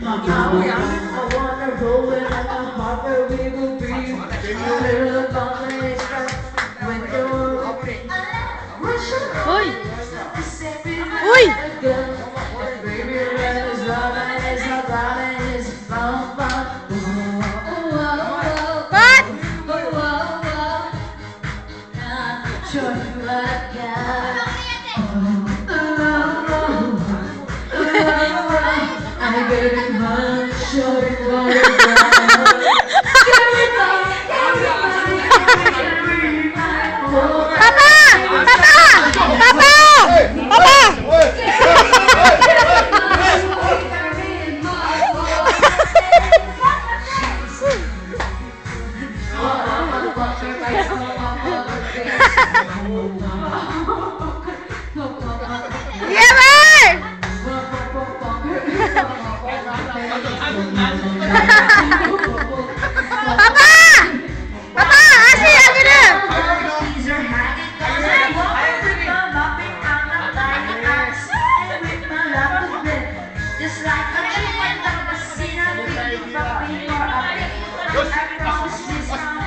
wanna roll it like a heart where we will be. A little combination when you're open. Uy! Uy! Baby, red is running, it's not running, it's fun, fun. Pat! Show you what I got. I'm getting high, show you what I got. Papa! Papa! Papa! Papa! Just like a dream, I've never seen a dream, but before I think I cross this